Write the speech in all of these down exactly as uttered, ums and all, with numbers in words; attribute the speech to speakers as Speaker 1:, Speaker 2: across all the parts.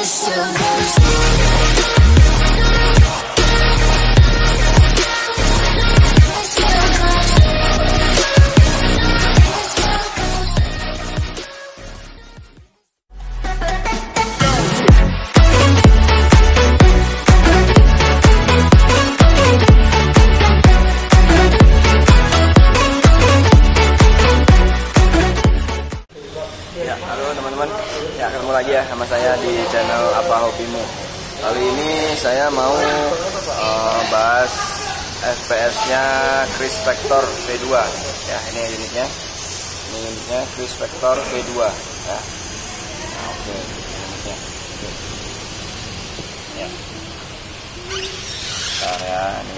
Speaker 1: Ya, ketemu lagi ya sama saya di channel Apa Hobimu. Kali ini saya mau uh, bahas F P S-nya Chris Vector V dua. Ya, ini unitnya. Ini unitnya Chris Vector V dua. Ya. Nah, oke, okay. Unitnya. Okay. Ya. Bentar ya, ini.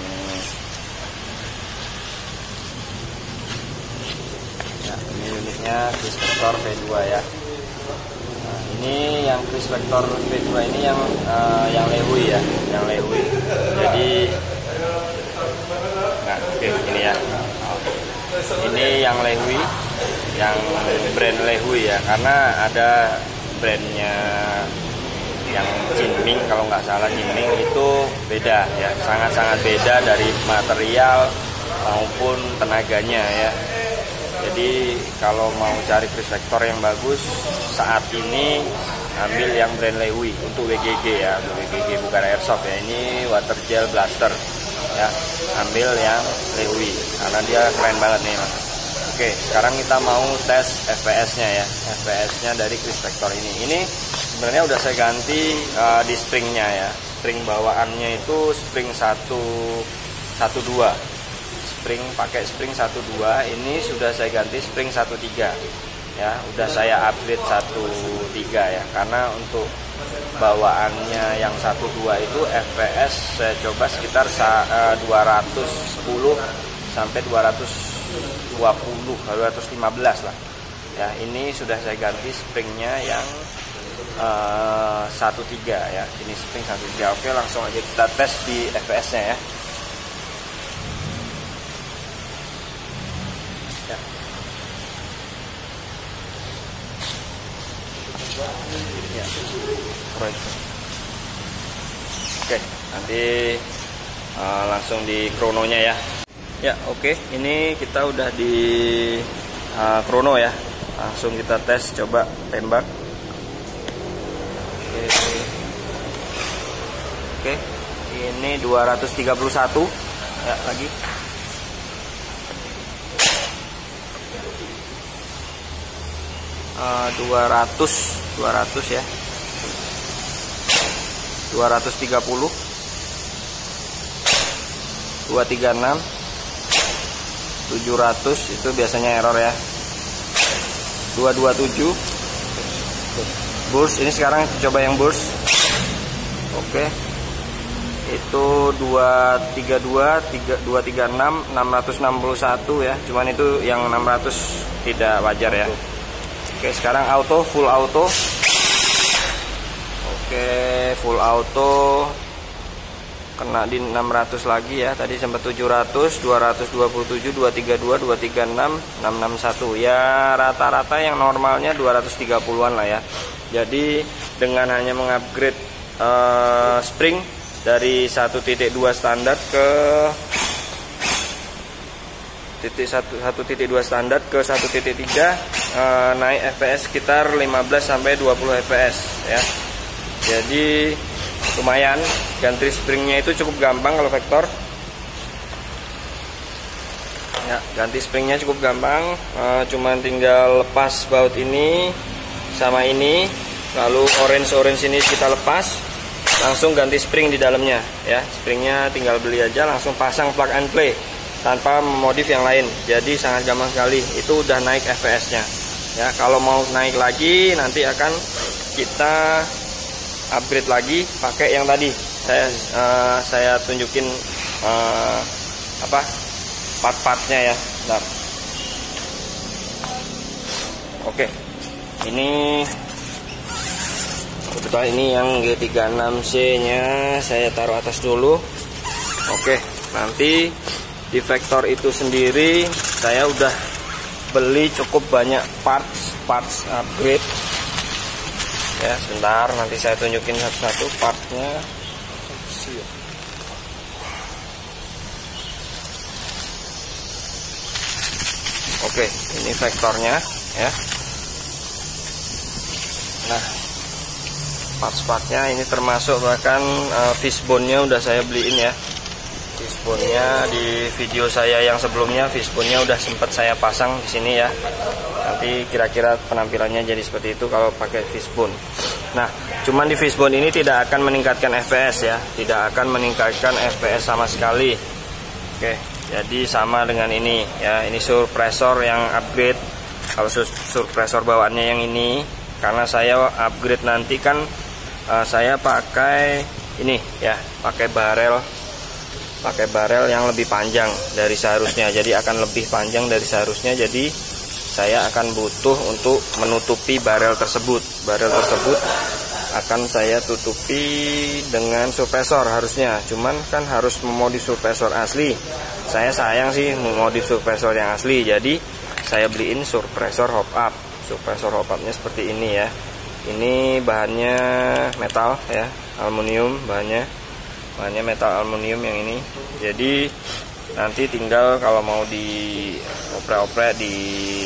Speaker 1: Ya, ini unitnya Chris Vector V dua ya. Ini yang Chris Vector V dua ini yang uh, yang Lehui ya, yang Lehui. Jadi, nah, oke okay, ini ya. Ini yang Lehui, yang brand Lehui ya, karena ada brandnya yang Jinming, kalau nggak salah Jinming itu beda ya, sangat-sangat beda dari material maupun tenaganya ya. Jadi kalau mau cari Chris Vector yang bagus saat ini, ambil yang brand Lehui untuk W G G ya, W G G bukan airsoft ya. Ini water gel blaster ya, ambil yang Lehui karena dia keren banget nih mas. Oke, sekarang kita mau tes F P S-nya ya, F P S-nya dari Chris Vector ini. Ini sebenarnya udah saya ganti uh, di springnya ya, spring bawaannya itu spring satu satu dua. Spring pakai spring satu dua, ini sudah saya ganti spring satu tiga ya, udah saya upgrade satu tiga ya, karena untuk bawaannya yang satu dua itu F P S saya coba sekitar dua ratus sepuluh sampai dua ratus dua puluh, dua ratus lima belas lah ya. Ini sudah saya ganti springnya yang uh, satu tiga ya, ini spring satu tiga. Oke, langsung aja kita tes di F P S-nya ya. Ya. Oke, nanti uh, langsung di krononya ya. Ya, oke, ini kita udah di uh, krono ya. Langsung kita tes, coba tembak. Oke, oke, ini dua ratus tiga puluh satu ya, lagi. Uh, dua ratus dua ratus ya, dua ratus tiga puluh, dua tiga enam, tujuh ratus itu biasanya error ya, dua dua tujuh burst. Ini sekarang coba yang burst. Oke, itu dua tiga dua, dua tiga enam, enam enam satu ya, cuman itu yang enam ratus tidak wajar ya. Oke, sekarang auto, full auto. Oke, full auto. Kena di enam ratus lagi ya. Tadi sempat tujuh ratus, dua ratus dua puluh tujuh, dua tiga dua, dua tiga enam, enam enam satu. Ya, rata-rata yang normalnya dua ratus tiga puluhan lah ya. Jadi dengan hanya mengupgrade uh, spring dari satu titik dua standar ke titik satu titik dua standar ke satu titik tiga, e, naik F P S sekitar lima belas sampai dua puluh F P S ya. Jadi lumayan, ganti springnya itu cukup gampang kalau Vector ya, ganti springnya cukup gampang, e, cuman tinggal lepas baut ini sama ini, lalu orange-orange ini kita lepas, langsung ganti spring di dalamnya ya. Springnya tinggal beli aja, langsung pasang plug and play tanpa modif yang lain. Jadi sangat gampang sekali. Itu udah naik F P S-nya. Ya, kalau mau naik lagi nanti akan kita upgrade lagi pakai yang tadi. Saya uh, saya tunjukin uh, apa? part-partnya ya. Bentar. Oke. Ini kebetulan ini yang G tiga enam C-nya saya taruh atas dulu. Oke, nanti di Vector itu sendiri saya udah beli cukup banyak parts parts upgrade ya. Sebentar, nanti saya tunjukin satu-satu partnya. Oke, ini vektornya ya. Nah, part-partnya ini termasuk bahkan uh, fishbone-nya udah saya beliin ya. Fishbone-nya di video saya yang sebelumnya, fishbone-nya udah sempat saya pasang di sini ya. Nanti kira-kira penampilannya jadi seperti itu kalau pakai fishbone. Nah, cuman di fishbone ini tidak akan meningkatkan F P S ya, tidak akan meningkatkan F P S sama sekali. Oke, jadi sama dengan ini ya. Ini surpressor yang upgrade. Kalau surpressor bawaannya yang ini, karena saya upgrade nanti kan uh, saya pakai ini ya, pakai barel, pakai barel yang lebih panjang dari seharusnya. Jadi akan lebih panjang dari seharusnya. Jadi saya akan butuh untuk menutupi barel tersebut. Barel tersebut akan saya tutupi dengan surpressor harusnya. Cuman kan harus memodif surpressor asli. Saya sayang sih memodif surpressor yang asli. Jadi saya beliin surpressor hop up. Surpressor hop upnya seperti ini ya. Ini bahannya metal ya, aluminium bahannya. Bahannya metal aluminium yang ini. Jadi nanti tinggal kalau mau di oprek-oprek, di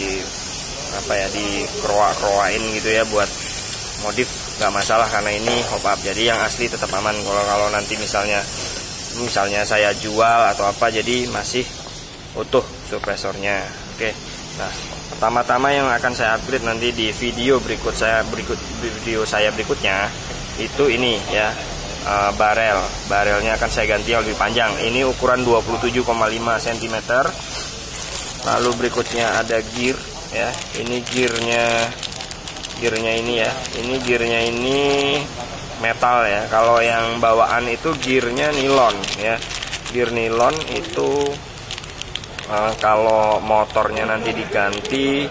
Speaker 1: apa ya, di kroa-kroain gitu ya buat modif, nggak masalah karena ini hop up. Jadi yang asli tetap aman. Kalau kalau nanti misalnya misalnya saya jual atau apa, jadi masih utuh surpressornya. Oke. Nah, pertama-tama yang akan saya upgrade nanti di video berikut saya berikut video saya berikutnya itu ini ya. Uh, barel barelnya akan saya ganti yang lebih panjang. Ini ukuran dua puluh tujuh koma lima sentimeter. Lalu berikutnya ada gear ya. Ini gearnya gearnya ini ya. Ini gearnya ini metal ya. Kalau yang bawaan itu gearnya nilon ya. Gear nilon itu uh, kalau motornya nanti diganti,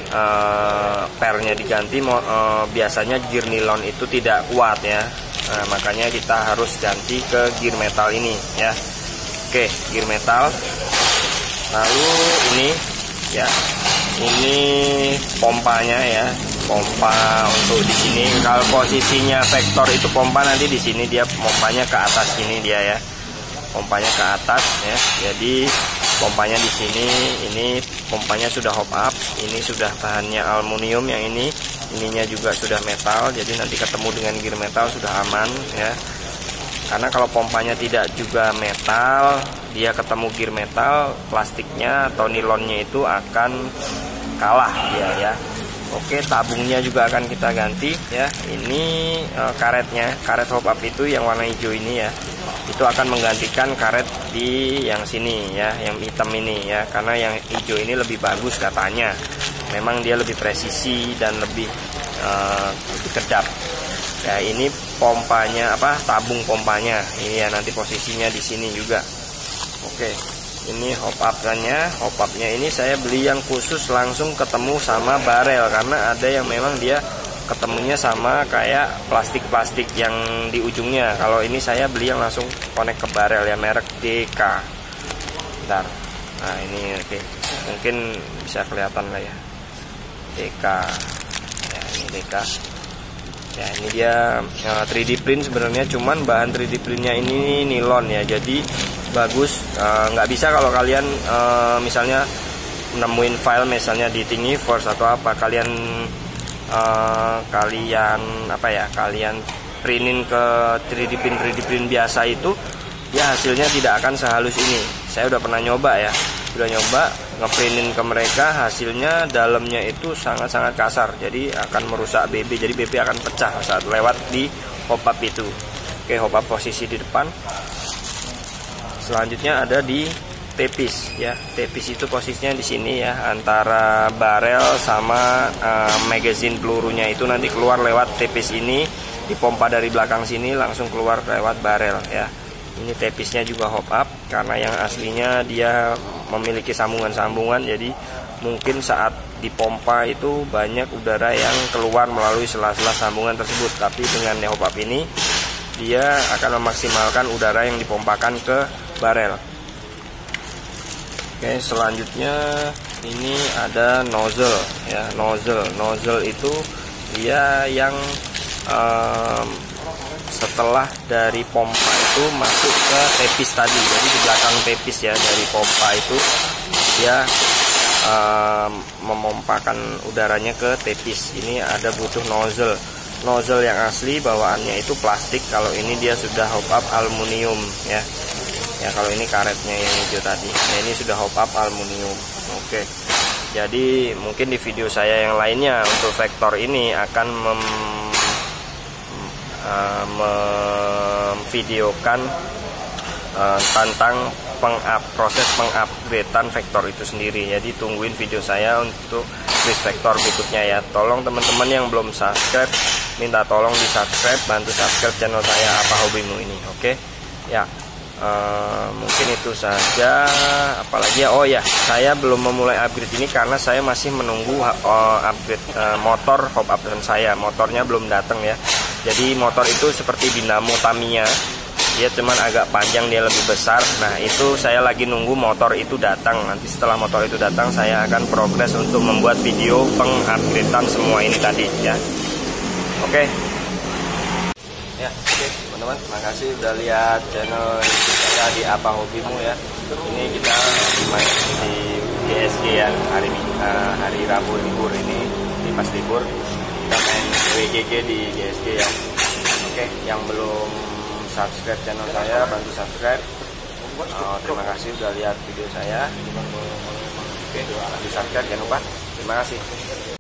Speaker 1: uh, pernya diganti, uh, biasanya gear nilon itu tidak kuat ya. Nah, makanya kita harus ganti ke gear metal ini ya. Oke, gear metal. Lalu ini ya. Ini pompanya ya. Pompa untuk di sini. Kalau posisinya vektor itu pompa nanti di sini, dia pompanya ke atas sini dia ya. Pompanya ke atas ya. Jadi pompanya di sini, ini pompanya sudah hop up, ini sudah bahannya aluminium yang ini. Ininya juga sudah metal, jadi nanti ketemu dengan gear metal sudah aman ya. Karena kalau pompanya tidak juga metal, dia ketemu gear metal, plastiknya atau nilonnya itu akan kalah dia ya. Oke, tabungnya juga akan kita ganti ya. Ini e, karetnya, karet hop up itu yang warna hijau ini ya. Itu akan menggantikan karet di yang sini ya, yang hitam ini ya. Karena yang hijau ini lebih bagus katanya. Memang dia lebih presisi dan lebih uh, lebih kedap. Ya, ini pompanya apa? Tabung pompanya. Ini ya, nanti posisinya di sini juga. Oke. Ini hop up-nya. Hop up-nya ini saya beli yang khusus langsung ketemu sama barel, karena ada yang memang dia ketemunya sama kayak plastik-plastik yang di ujungnya. Kalau ini saya beli yang langsung connect ke barel ya, merek D K. Bentar. Nah, ini oke. Okay. Mungkin bisa kelihatan lah ya. D K ya, ini D K ya. Ini dia ya, tiga D print sebenarnya, cuman bahan tiga D printnya ini nilon ya, jadi bagus. Nggak uh, bisa kalau kalian uh, misalnya nemuin file misalnya di Thingiverse atau apa, kalian uh, kalian apa ya kalian printin ke tiga D print tiga D print biasa itu, ya hasilnya tidak akan sehalus ini. Saya udah pernah nyoba ya, udah nyoba ngeprintin ke mereka, hasilnya dalamnya itu sangat-sangat kasar, jadi akan merusak B B, jadi B B akan pecah saat lewat di hop up itu. Oke, hop up posisi di depan. Selanjutnya ada di tepis ya. Tepis itu posisinya di sini ya, antara barel sama uh, magazine pelurunya itu nanti keluar lewat tepis ini, dipompa dari belakang sini langsung keluar lewat barel ya. Ini tepisnya juga hop up, karena yang aslinya dia memiliki sambungan-sambungan, jadi mungkin saat dipompa itu banyak udara yang keluar melalui sela-sela sambungan tersebut. Tapi dengan hop up ini dia akan memaksimalkan udara yang dipompakan ke barel. Oke, selanjutnya ini ada nozzle ya. Nozzle, nozzle itu dia yang
Speaker 2: um, setelah dari pompa itu masuk ke tepis tadi. Jadi di belakang tepis ya, dari pompa itu dia um, memompakan udaranya ke tepis. Ini ada butuh nozzle. Nozzle yang asli bawaannya itu plastik. Kalau ini dia sudah hop up aluminium ya. Ya kalau ini karetnya yang hijau tadi. Nah ini sudah hop up aluminium. Oke. Jadi mungkin di video saya yang lainnya untuk vektor ini akan mem Uh, memvideokan uh, tentang pengap proses pengupgradean vektor itu sendiri. Jadi tungguin video saya untuk list vektor berikutnya ya. Tolong teman-teman yang belum subscribe, minta tolong di subscribe, bantu subscribe channel saya Apa Hobimu ini. Oke ya, uh, mungkin itu saja. Apalagi ya, oh ya, saya belum memulai upgrade ini karena saya masih menunggu uh, upgrade uh, motor hop up dan saya motornya belum datang ya. Jadi motor itu seperti dinamo Tamiya, dia cuman agak panjang, dia lebih besar. Nah itu saya lagi nunggu motor itu datang. Nanti setelah motor itu datang saya akan progres untuk membuat video pengupgradean semua ini tadi ya. Oke ya, oke teman-teman, terima kasih udah lihat channel YouTube saya di Apa Hobimu ya. Ini kita main di G S G ya, hari uh, hari Rabu libur ini, di pas libur kita main W G G di G S G ya. Oke, yang belum subscribe channel saya bantu subscribe. Uh, terima kasih udah lihat video saya. Oke, di subscribe jangan lupa. Terima kasih.